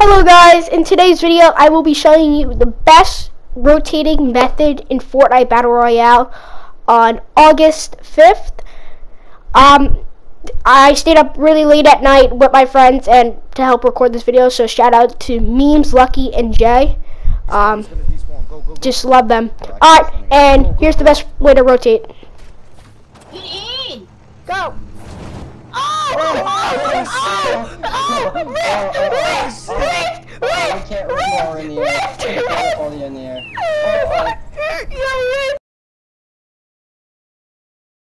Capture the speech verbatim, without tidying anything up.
Hello guys, in today's video I will be showing you the best rotating method in Fortnite Battle Royale on August fifth. Um, I stayed up really late at night with my friends and to help record this video, so shout out to Memes, Lucky, and Jay. Um, just love them. Alright, and here's the best way to rotate. Get in! Go! Oh! Oh! Oh! Oh! Lift! Lift! Lift! I can't roll more in the air. I can't roll in the air.